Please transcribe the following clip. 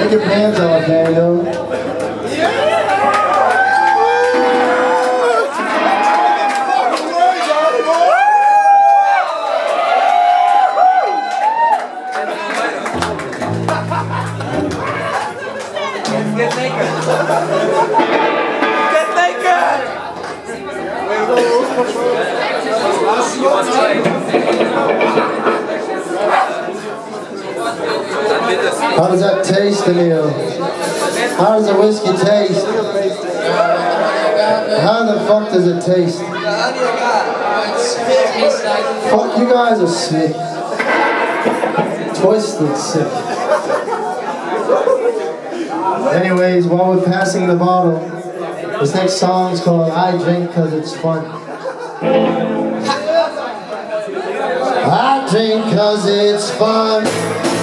Take your pants off, Daniel. Get naked! Get naked! How does that taste, Daniel? How does the whiskey taste? How the fuck does it taste? Fuck, you guys are sick. Twisted sick. Anyways, while we're passing the bottle, this next song is called I Drink Cause It's Fun. I drink cause it's fun.